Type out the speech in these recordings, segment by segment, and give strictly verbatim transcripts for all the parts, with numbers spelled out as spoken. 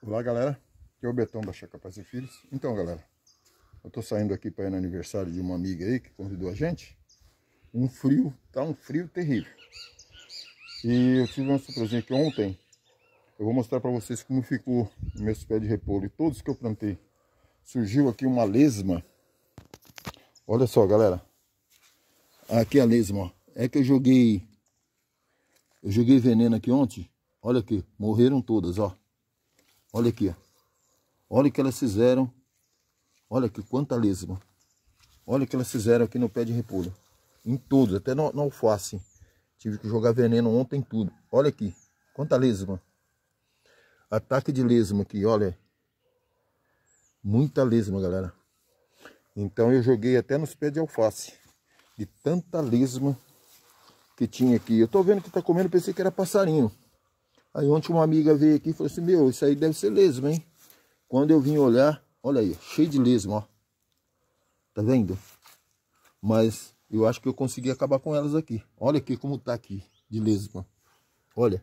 Olá, galera, aqui é o Betão da Chácara Paz e Filhos. Então, galera, eu tô saindo aqui para ir no aniversário de uma amiga aí que convidou a gente. Um frio, tá um frio terrível. E eu tive uma surpresinha aqui ontem. Eu vou mostrar para vocês como ficou meus pés de repolho e todos que eu plantei. Surgiu aqui uma lesma. Olha só, galera. Aqui a lesma, ó. É que eu joguei eu joguei veneno aqui ontem. Olha aqui, morreram todas, ó. Olha aqui, ó. Olha o que elas fizeram. Olha aqui, quanta lesma. Olha o que elas fizeram aqui no pé de repolho. Em todos, até no, no alface. Tive que jogar veneno ontem em tudo. Olha aqui, quanta lesma. Ataque de lesma aqui, olha. Muita lesma, galera. Então eu joguei até nos pés de alface. De tanta lesma que tinha aqui. Eu tô vendo que tá comendo, pensei que era passarinho. Aí ontem uma amiga veio aqui e falou assim, meu, isso aí deve ser lesma, hein? Quando eu vim olhar, olha aí, cheio de lesma, ó. Tá vendo? Mas eu acho que eu consegui acabar com elas aqui. Olha aqui como tá aqui, de lesma. Olha.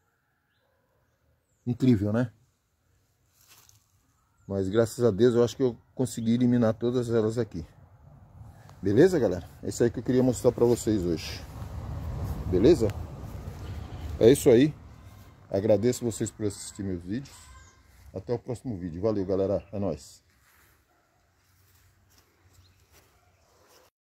Incrível, né? Mas graças a Deus eu acho que eu consegui eliminar todas elas aqui. Beleza, galera? É isso aí que eu queria mostrar pra vocês hoje. Beleza? É isso aí. Agradeço vocês por assistir meus vídeos. Até o próximo vídeo. Valeu, galera. É nóis.